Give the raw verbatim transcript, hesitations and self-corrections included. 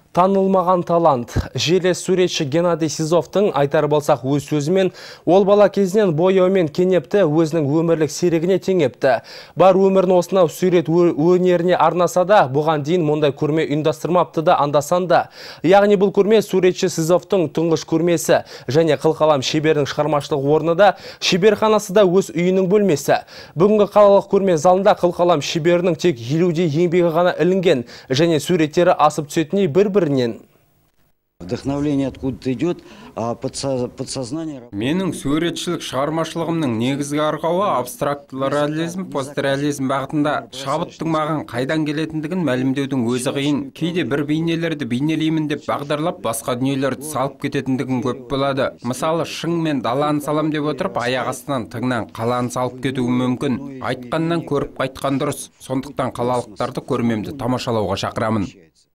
Танылмаған талант. Желес суретші Геннадий Сизовтың айтар болсақ өз сөзімен, ол бала кезінен бояумен кенепті, өзінің өмірлік серігіне теңепті. Бар өмірін осынау сурет өнеріне арнаса да, бұған дейін мұндай көрме ұйымдастырмапты да андасанда. Яғни бұл көрме суретші Сизовтың тұңғыш көрмесі және қылқалам шеберінің шығармашылық орны да, шеберханасы да өз үйінің бөлмесі. Бүгінгі қалалық көрме залында қылқалам шеберінің тек елудей еңбегі ғана ілінген және суреттері асып түсетіней бір-бірінен. Вдохновление откуда-то идет, а подсознание... Менің суретшілік шығармашылығымның негізгі арқауы абстрактылы реализм, постреализм бағытында. Шабыттың маған қайдан келетіндігін мәлімдеудің өзі қиын. Кейде бір бейнелерді бейнелеймін деп бағдарлап, басқа дүниелерді салып кететіндігін көп болады. Мысалы, шың мен даланы салам деп отырып, аяқ астынан тыңнан қаланы салып кетуі мүмкін. Айтқаннан көріп қайтқан дұрыс. Сондықтан қалалықтарды көрмемді тамашалауға шақырамын.